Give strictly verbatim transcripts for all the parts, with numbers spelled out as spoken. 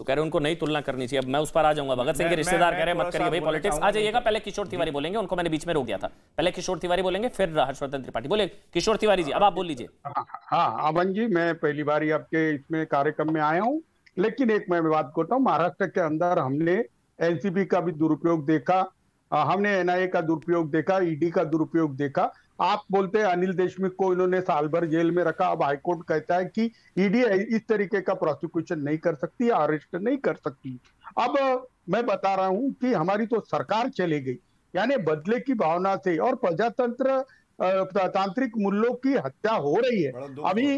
तो कह रहे उनको नहीं तुलना करनी चाहिए। अब मैं उस पर आ जाऊंगा। भगत सिंह के रिश्तेदार कह रहे हैं मत करिए भाई पॉलिटिक्स। आ जाइएगा, पहले किशोर तिवारी बोलेंगे, उनको मैंने बीच में रोक दिया था। पहले किशोर तिवारी बोलेंगे, फिर हर्षवर्धन त्रिपाठी। बोले किशोर तिवारी जी, अब आप बोल लीजिए। हाँ अमन जी, मैं पहली बार आपके इसमें कार्यक्रम में आया हूँ, लेकिन एक मैं बात करता हूँ। महाराष्ट्र के अंदर हमने एनसीबी का भी दुरुपयोग देखा, हमने एनआईए का दुरुपयोग देखा, ईडी का दुरुपयोग देखा। आप बोलते हैं अनिल देशमुख को इन्होंने साल भर जेल में रखा। अब हाईकोर्ट कहता है कि ईडी इस तरीके का प्रोसिक्यूशन नहीं कर सकती, अरेस्ट नहीं कर सकती। अब मैं बता रहा हूं कि हमारी तो सरकार चली गई, यानी बदले की भावना से, और प्रजातंत्र तांत्रिक मूल्यों की हत्या हो रही है। अभी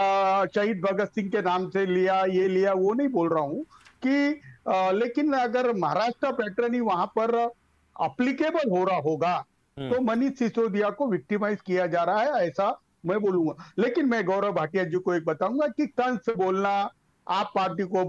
शहीद भगत सिंह के नाम से लिया, ये लिया, वो नहीं बोल रहा हूं कि आ, लेकिन अगर महाराष्ट्र पैटर्न ही वहां पर अप्लीकेबल हो रहा होगा तो मनीष सिसोदिया को विक्टिमाइज किया जा रहा है, ऐसा मैं बोलूंगा। लेकिन मैं गौरव भाटिया जी को एक बताऊंगा कि कंस बोलना, आप पार्टी को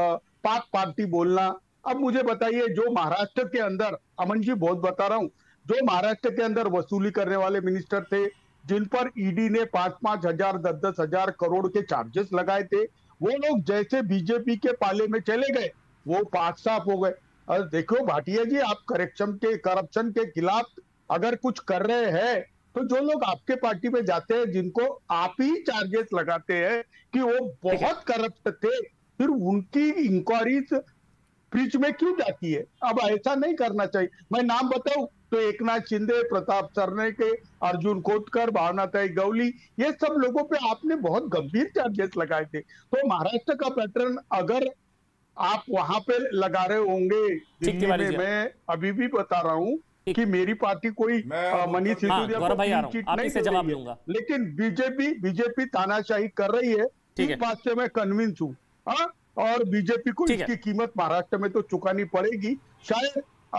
पाक पार्टी बोलना। अब मुझे बताइए, जो महाराष्ट्र के अंदर, अमन जी बहुत बता रहा हूं, जो महाराष्ट्र के अंदर वसूली करने वाले मिनिस्टर थे, जिन पर ईडी ने पांच पांच हजार दस दस हजार करोड़ के चार्जेस लगाए थे, वो लोग जैसे बीजेपी के पाले में चले गए वो पाक साफ हो गए। देखो भाटिया जी, आप करेक्शन के करप्शन के खिलाफ अगर कुछ कर रहे हैं तो जो लोग आपके पार्टी में जाते हैं, जिनको आप ही चार्जेस लगाते हैं कि वो बहुत करप्ट थे, फिर उनकी इंक्वायरीज बीच में क्यों जाती है? अब ऐसा नहीं करना चाहिए। मैं नाम बताऊं तो एकनाथ शिंदे, प्रताप सरने के, अर्जुन खोतकर, भावनाताई गवली, ये सब लोगों पे आपने बहुत गंभीर चार्जेस लगाए थे। तो महाराष्ट्र का पैटर्न अगर आप वहां पे लगा रहे होंगे दिल्ली में, मैं अभी भी बता रहा हूं कि मेरी पार्टी कोई मनीष सिसोदिया को क्लीन चिट नहीं दे रही है, लेकिन बीजेपी बीजेपी तानाशाही कर रही है। इस बात से मैं कन्विंस हूँ, और बीजेपी को इसकी कीमत महाराष्ट्र में तो चुकानी पड़ेगी। शायद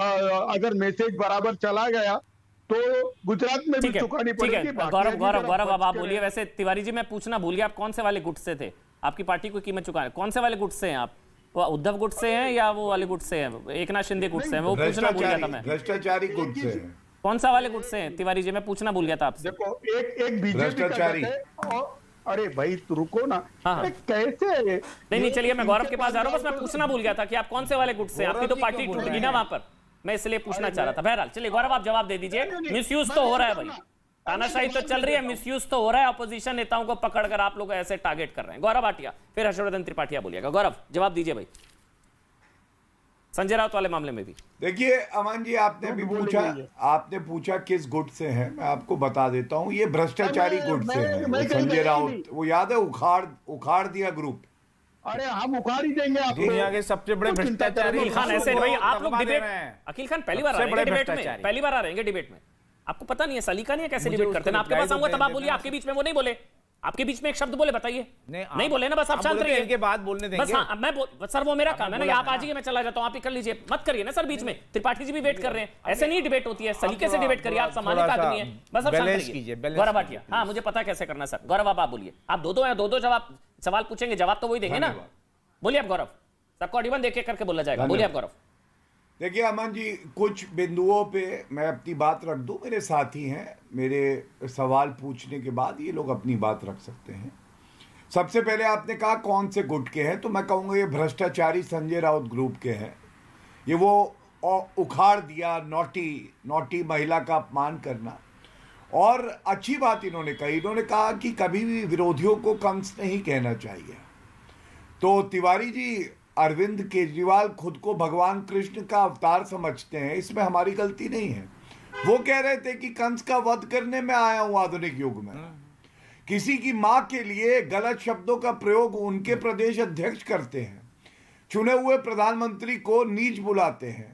अगर मैसेज बराबर चला गया तो गुजरात में भी चुकानी पड़ेगी। गौरव गौरव गौरव अब आप बोलिए। वैसे तिवारी जी, मैं पूछना भूल गया, आप कौन से वाले गुट से थे? आपकी पार्टी को कीमत चुकाने कौन से वाले गुट से हैं आप? वो उद्धव गुट से हैं या वो वाले गुट से हैं, एकनाथ शिंदे गुट से हैं? वो पूछना भूल गया था मैं। भ्रष्टाचारी गुट से कौन सा वाले गुट से हैं तिवारी जी? मैं पूछना भूल गया था आपसे। देखो, एक एक बीजेपी का, अरे भाई रुको ना। हाँ हाँ। कैसे? नहीं नहीं, चलिए मैं गौरव के पास जा रहा हूँ। बस मैं पूछना भूल गया था कि आप कौन से वाले गुट से? आपकी तो पार्टी टूट गई ना वहां पर, मैं इसलिए पूछना चाह रहा था। बहरहाल चलिए गौरव, आप जवाब दे दीजिए। मिसयूज तो हो रहा है भाई, तानाशाही तो चल रही है, मिसयूज तो हो रहा है। अपोजिशन नेताओं को पकड़कर आप लोग ऐसे टारगेट कर रहे हैं। गौरव भाटिया, फिर हर्षवर्धन त्रिपाठी बोलिएगा। गौरव जवाब दीजिए भाई, संजय राउत वाले मामले में भी। देखिए अमन जी, आपने भी पूछा आपने पूछा किस गुट से हैं, मैं आपको बता देता हूं, ये भ्रष्टाचारी गुट से हैं। संजय राउत, वो याद है, उखाड़ उखाड़ दिया ग्रुप। अरे हम उखाड़ ही देंगे आप, दुनिया के सबसे बड़े भ्रष्टाचारी। अकील खान ऐसे भाई, आप लोग डिबेट, अकील खान पहली बार आ रहे हैं डिबेट में, पहली बार आ रहे हैं डिबेट में। आपको पता नहीं है, सलीका नहीं है कैसे डिबेट करते हैं। आपके पास आऊंगा तब आप बोलिए, आपके बीच में वो नहीं बोले, आपके बीच में एक शब्द बोले, बताइए। नहीं, नहीं बोले ना, बस आप शांत रहिए, इनके बाद बोलने देंगे। बस हाँ, मैं सर वो मेरा काम है ना, आप आ जाइए, मैं चला जाता हूं, आप ही कर लीजिए, मत करिए ना सर बीच में। त्रिपाठी जी भी वेट कर रहे हैं, ऐसे नहीं डिबेट होती है, सलीके से डिबेट करिए, आप सामान्य आदमी है, बस आप शांत रहिए। गौरव भाटिया, हाँ मुझे पता है कैसे करना सर। गौरव आप बोलिए, आप दो दो हैं, दो दो जवाब सवाल पूछेंगे, जवाब तो वही देंगे ना। बोलिए आप गौरव, सबको ऑडिबल देख करके बोला जाएगा। बोलिए आप गौरव। देखिए अमन जी, कुछ बिंदुओं पे मैं अपनी बात रख दूं। मेरे साथी हैं, मेरे सवाल पूछने के बाद ये लोग अपनी बात रख सकते हैं। सबसे पहले आपने कहा कौन से गुट के हैं, तो मैं कहूँगा ये भ्रष्टाचारी संजय राउत ग्रुप के हैं। ये वो उखाड़ दिया, नोटी नोटी महिला का अपमान करना। और अच्छी बात इन्होंने कही, इन्होंने कहा कि कभी भी विरोधियों को कंस नहीं कहना चाहिए। तो तिवारी जी, अरविंद केजरीवाल खुद को भगवान कृष्ण का अवतार समझते हैं, इसमें हमारी गलती नहीं है। वो कह रहे थे कि कंस का वध करने में आया हूं आधुनिक युग में। किसी की मां के लिए गलत शब्दों का प्रयोग उनके प्रदेश अध्यक्ष करते हैं, चुने हुए प्रधानमंत्री को नीच बुलाते हैं,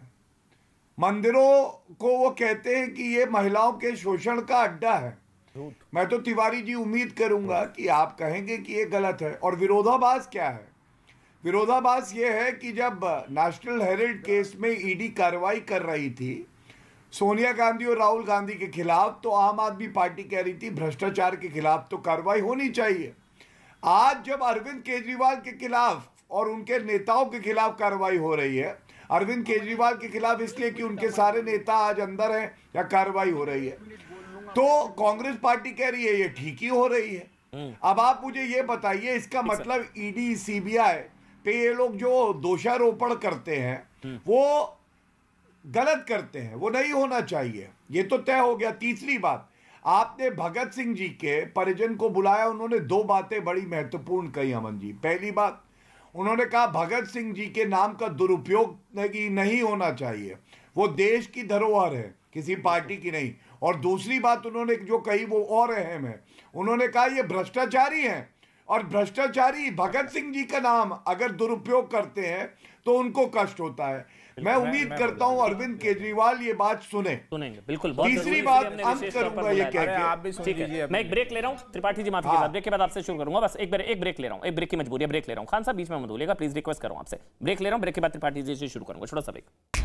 मंदिरों को वो कहते हैं कि ये महिलाओं के शोषण का अड्डा है। मैं तो तिवारी जी उम्मीद करूंगा कि आप कहेंगे कि ये गलत है। और विरोधाभास क्या है? विरोधाभास ये है कि जब नेशनल हेराल्ड केस में ईडी कार्रवाई कर रही थी सोनिया गांधी और राहुल गांधी के खिलाफ, तो आम आदमी पार्टी कह रही थी भ्रष्टाचार के खिलाफ तो कार्रवाई होनी चाहिए। आज जब अरविंद केजरीवाल के खिलाफ और उनके नेताओं के खिलाफ कार्रवाई हो रही है, अरविंद केजरीवाल के खिलाफ इसलिए कि उनके सारे नेता आज अंदर हैं, या कार्रवाई हो रही है, तो कांग्रेस पार्टी कह रही है ये ठीक ही हो रही है। अब आप मुझे ये बताइए, इसका मतलब ईडी, सीबीआई पे ये लोग जो दोषारोपण करते हैं वो गलत करते हैं, वो नहीं होना चाहिए, ये तो तय हो गया। तीसरी बात, आपने भगत सिंह जी के परिजन को बुलाया, उन्होंने दो बातें बड़ी महत्वपूर्ण कही अमन जी। पहली बात, उन्होंने कहा भगत सिंह जी के नाम का दुरुपयोग नहीं होना चाहिए, वो देश की धरोहर है, किसी पार्टी की नहीं। और दूसरी बात उन्होंने जो कही वो और अहम है, उन्होंने कहा ये भ्रष्टाचारी हैं, और भ्रष्टाचारी भगत सिंह जी का नाम अगर दुरुपयोग करते हैं तो उनको कष्ट होता है। मैं उम्मीद करता हूं अरविंद केजरीवाल ये बात सुने, सुनेंगे बिल्कुल। बहुत तीसरी बात अंत करूंगा ये कह के, आप भी सुन लीजिए। मैं एक ब्रेक ले रहा हूं त्रिपाठी जी, माफी के साथ ब्रेक के बाद आपसे शुरू करूंगा। बस एक बार एक ब्रेक ले रहा हूं, एक ब्रेक की मजबूरी है, ब्रेक ले रहा हूं। खान साहब बीच में मत बोलिएगा प्लीज, रिक्वेस्ट कर रहा हूं आपसे। ब्रेक ले रहा हूं, ब्रेक के बाद त्रिपाठी जी से शुरू करूंगा, छोटा सा ब्रेक।